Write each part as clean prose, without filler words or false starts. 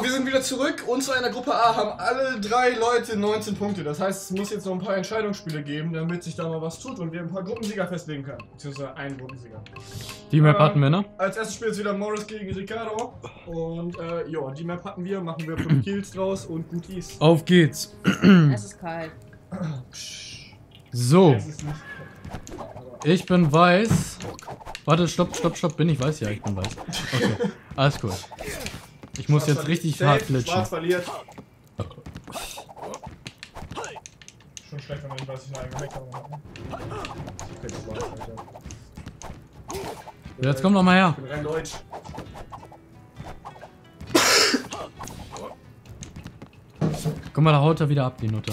wir sind wieder zurück und zu einer Gruppe A haben alle 3 Leute 19 Punkte. Das heißt, es muss jetzt noch ein paar Entscheidungsspiele geben, damit sich da mal was tut und wir ein paar Gruppensieger festlegen können. Beziehungsweise einen Gruppensieger. Die Map hatten wir, ne? Als erstes Spiel ist wieder Morris gegen Ricardo. Und ja, die Map hatten wir, machen wir 5 Kills draus und gut ist. Auf geht's. Es ist kalt. So, Es ist nicht. ich bin weiß. Warte, stopp, bin ich weiß? Ja, ich bin weiß. Okay, alles gut. Ich muss jetzt richtig hart glitchen. Schwarz verliert. Schon schlecht, wenn man nicht weiß, ich eine eigene Hackkamera habe. Jetzt komm noch mal her. Ich bin rein deutsch. Guck mal, da haut er wieder ab, die Nutte.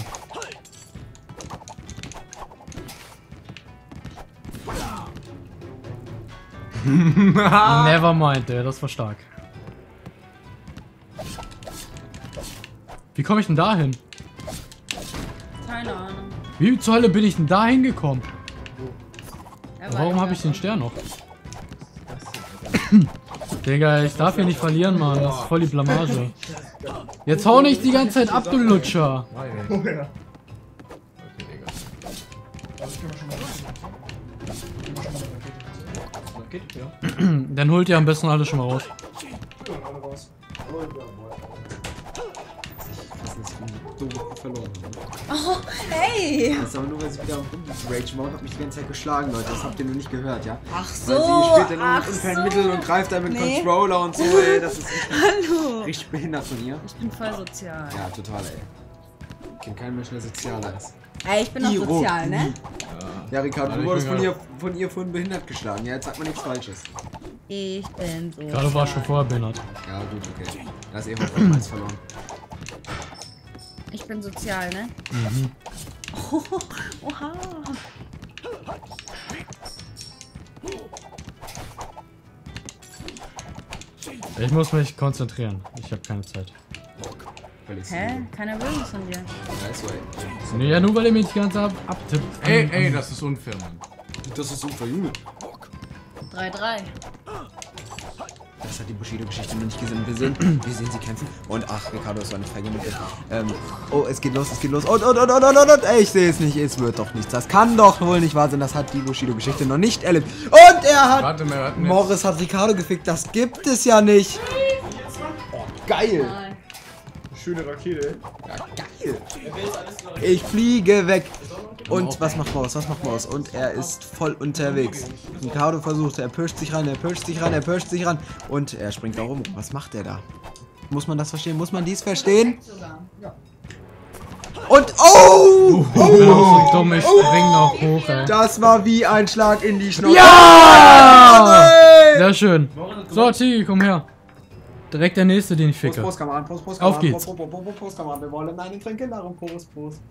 Nevermind, ey, das war stark. Wie komme ich denn da hin? Keine Ahnung. Wie zur Hölle bin ich denn da hingekommen? Warum habe ich den Stern? Stern noch? Digga, ich darf hier nicht verlieren, Mann. Das ist voll die Blamage. Jetzt hau nicht die ganze Zeit ab, du Lutscher. Oh ja. Okay, Digga. Also können wir schon mal Geht, ja. Dann holt ihr am besten alles schon mal raus. Das ist dumm verloren. Oh, hey! Das ist aber nur, weil sie wieder am Rage Mode hat mich die ganze Zeit geschlagen, Leute. Das habt ihr nur nicht gehört, ja? Ach so! Weil sie spielt dann nur mit ach unfairen Mitteln und greift dann mit Nee. Controller und so, ey. Das ist Hallo! richtig behindert von ihr. Ich bin voll sozial. Ja, total, ey. Ich kenne keinen Menschen, der sozialer ist. Ey, ich bin doch Ironie. sozial, ne? Ja, Ricardo, Also du ich wurdest bin von ihr vorhin behindert geschlagen. Ja, jetzt sagt man nichts Falsches. Ich bin sozial. Gerade war schon vorher behindert. Ja, gut, okay. Da ist eh was verloren. Ich bin sozial, ne? Mhm. Oha! Ich muss mich konzentrieren. Ich habe keine Zeit. Hä? Keiner will was von dir. Nice way. Nee, ja, nur weil ihr mich die ganze Zeit abtippt. Ey, das ist unfair, Mann. Das ist super, Junge. 3-3. Das hat die Bushido-Geschichte noch nicht gesehen. Wir sehen sie kämpfen. Und ach, Ricardo ist so eine Feige mit oh, es geht los. Und, ey, ich sehe es nicht. Es wird doch nichts. Das kann doch wohl nicht wahr sein. Das hat die Bushido-Geschichte noch nicht erlebt. Und er hat... Warte mal, wir hatten Morris hat Ricardo gefickt. Das gibt es ja nicht. Oh, geil. Nein. Schöne Rakete. Ja, geil. Ich fliege weg. Und was macht Maus? Und er ist voll unterwegs. Ricardo versucht, er pirscht sich ran. Und er springt da rum. Was macht er da? Muss man das verstehen? Muss man dies verstehen? Und oh! Ich bin auch so dumm, ich spring noch hoch, ey. Das war wie ein Schlag in die Schnauze. Ja! Sehr schön. So, Tigi, komm her. Direkt der nächste, den ich ficke. Prost, Kameraden, Prost, Auf geht's. Prost, Kameraden, wir wollen einen Trinken, darum Prost.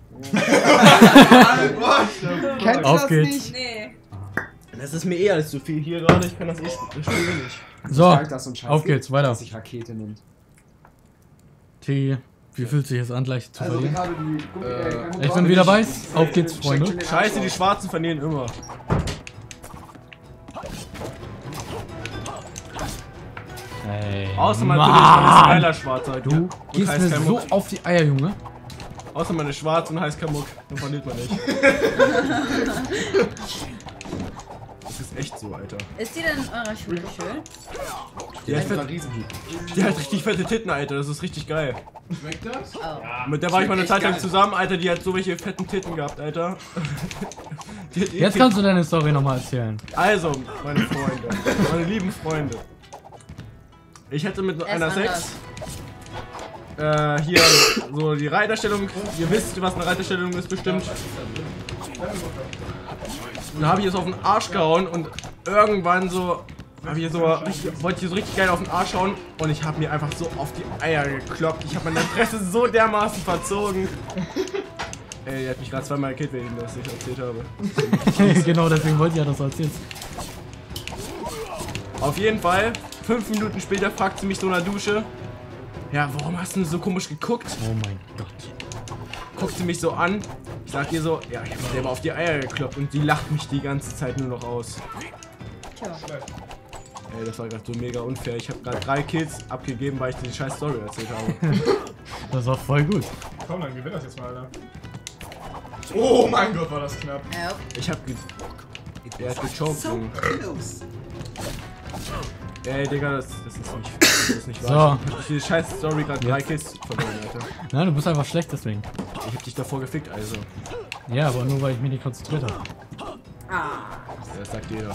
Kennst Auf das geht's. nicht? Nee. Das ist mir eh alles zu viel hier gerade. Ich kann das Spiel nicht. So, Ich sag, dass so ein Scheiß auf geht's, gibt, weiter. dass sich Rakete nimmt. Tigi, wie fühlt sich das an, gleich zu verlieren? Ricardo, die Ich bin wieder weiß. Auf geht's, Freunde. Scheiße, die Schwarzen verlieren immer. Ey, Außer Mann. man ist geiler Schwarzer. Alter. Du Und gehst heißt mir kein so Muck. auf die Eier, Junge. Außer man ist schwarz und heißt Kamuk. Dann verliert man nicht. Das ist echt so, Alter. Ist die denn in eurer Schule schön? Die hat, Riesenhieb. die hat richtig fette Titten, Alter. Das ist richtig geil. Schmeckt das? Oh. Mit der war ich mal eine Zeit lang zusammen, Alter. Die hat so welche fetten Titten gehabt, Alter. Die hat Jetzt kannst du deine Story nochmal erzählen. Also, meine Freunde. Meine lieben Freunde. Ich hätte mit einer ist 6 hier so die Reiterstellung. Ihr wisst, was eine Reiterstellung ist bestimmt. Und da habe ich es auf den Arsch gehauen und irgendwann so wollte ich so richtig geil auf den Arsch hauen und ich habe mir einfach so auf die Eier gekloppt. Ich habe meine Fresse so dermaßen verzogen. Ey, er hat mich gerade zweimal gekillt, wegen das ich erzählt habe. Genau, deswegen wollte ich ja das erzählen. Auf jeden Fall, 5 Minuten später fragt sie mich so in der Dusche. Ja, warum hast du denn so komisch geguckt? Oh mein Gott. Guckt sie mich so an. Ich sag ihr so, ja, ich hab mir selber auf die Eier gekloppt und die lacht mich die ganze Zeit nur noch aus. Tja. Ey, das war gerade so mega unfair. Ich habe gerade 3 Kills abgegeben, weil ich die scheiß Story erzählt habe. Das war voll gut. Komm, dann gewinn das jetzt mal, Alter. Oh mein Gott, war das knapp. Ja. Ich hab Der hat gechoked, So Junge. close. Ey, Digga, das ist nicht wahr. So. Ich hab die scheiß Story gerade 3 Kills verloren, Alter. Nein, du bist einfach schlecht deswegen. Ich hab dich davor gefickt, also. Ja, aber nur weil ich mich nicht konzentriert habe. Ah. Das sagt jeder.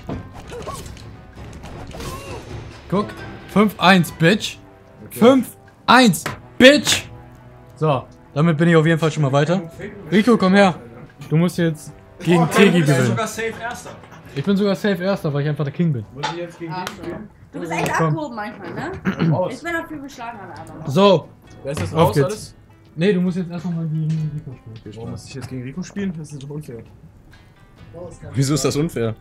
Guck. 5-1, Bitch. 5-1, Bitch. So, damit bin ich auf jeden Fall schon mal weiter. Rico, komm her. Du musst jetzt gegen Tegi gewinnen. sogar safe Erster. Ich bin sogar safe Erster, weil ich einfach der King bin. Muss ich jetzt gegen Ah, den spielen? Du bist echt Komm. abgehoben manchmal, ne? Ich bin dafür geschlagen, aber. So. Wer ist das Auf raus geht's. alles? Nee, du musst jetzt erstmal mal gegen Rico spielen. Warum muss ich jetzt gegen Rico spielen? Das ist doch unfair. Wieso ist das unfair?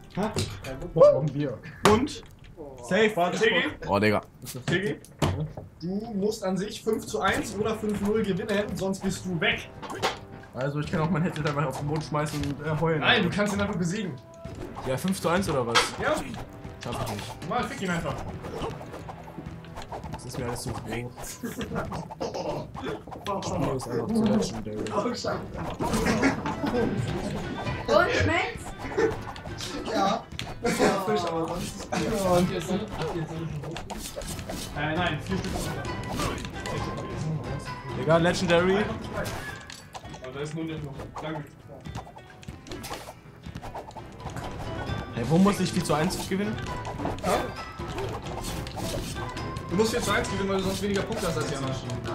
Und? Safe, warte. Tigi? Oh, Digga. Tigi? Du musst an sich 5:1 oder 5:0 gewinnen, sonst bist du weg. Also, ich kann auch mein Headset einfach auf den Boden schmeißen und heulen. Nein, du kannst ihn einfach besiegen. Ja, 5:1 oder was? Ja, Schaff ich nicht. mal fick ihn einfach. Das ist mir alles zu groß. Spiel ist einfach zu legendary. Und schmeckt's? Ja. Fisch, aber sonst. Nein, 4 Stück. Digga, Legendary. Aber da ist nun nicht noch. Danke. Hey, wo muss ich 4:1 gewinnen? Du musst 4:1 gewinnen, weil du sonst weniger Punkte hast als Jana.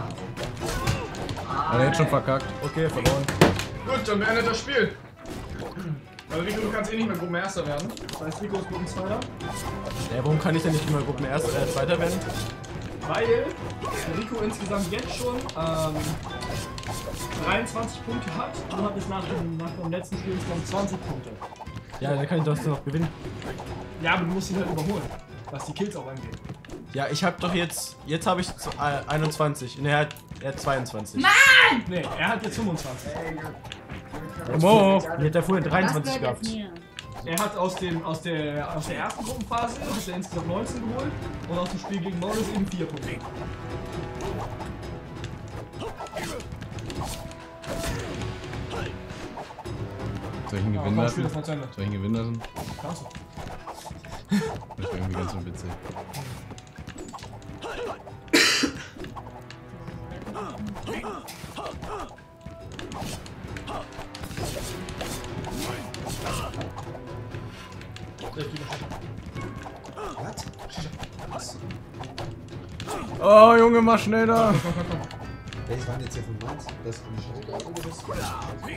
Hat er jetzt schon verkackt? Okay, verloren. Gut, dann beendet das Spiel. Weil Rico, du kannst eh nicht mehr Gruppenerster werden. Das heißt, Rico ist Gruppenzweiter. Ja, warum kann ich denn nicht immer Zweiter werden? Weil Rico insgesamt jetzt schon 23 Punkte hat. Du hattest nach dem letzten Spiel insgesamt 20 Punkte. Ja, dann kann ich das noch gewinnen. Ja, aber du musst ihn halt überholen, was die Kills auch angeht. Ja, ich hab doch jetzt habe ich 21. Ne, er hat 22. Nee, er hat jetzt 25. Mo! Ich hätte vorher Das 23 gehört gehabt. jetzt mir. Er hat aus der ersten Gruppenphase hat er insgesamt 19 geholt und aus dem Spiel gegen Morris eben 4 Punkte. Soll ich ihn gewinnen Komm, spiel das lassen? mal zu Ende. Soll ich ihn gewinnen lassen? Kannst du. Das wäre irgendwie ganz so witzig. Oh, Junge, mach schneller! Welches waren jetzt hier von Mainz? Das ist eine Scheiße oder das?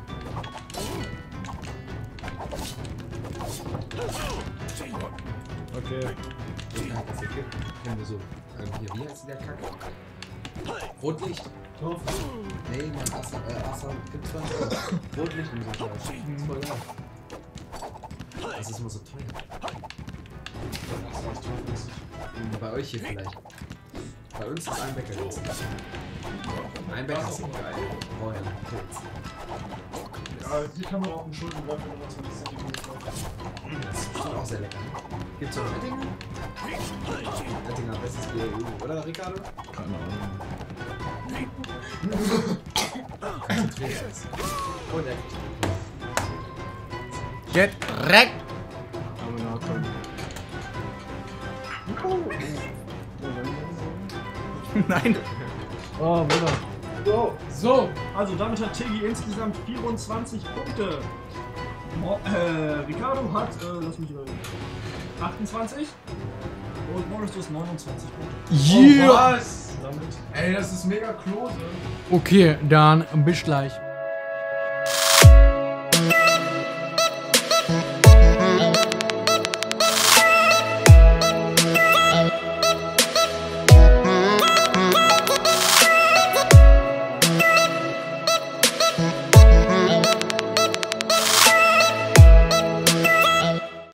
Okay. Wenn wir so. Hier, wie heißt der Kacke? Rotlicht. Nee, Mann, Assa, gibt's was? Rotlicht und so. Voll geil. Das ist immer so teuer. Bei euch hier vielleicht. Bei uns ist ein Bäcker günstig. Ein Bäcker ist geil. Oh ja, Pilz. Ja, hier kann man auch einen Schulden werfen, wenn man so ein bisschen die Das ist bestimmt auch sehr lecker. Gibt's auch Oettinger? Oettinger, bestes Bier der EU, oder Ricardo? Keine Ahnung. Konzentriert es. Und er Get wrecked! Nein! Oh, Bruder. So, also damit hat Tegi insgesamt 24 Punkte. Ricardo hat, lass mich überlegen, 28 und Morris, du hast 29 Punkte. Yeah! Was? Damit. Ey, das ist mega close. Okay, dann bis gleich.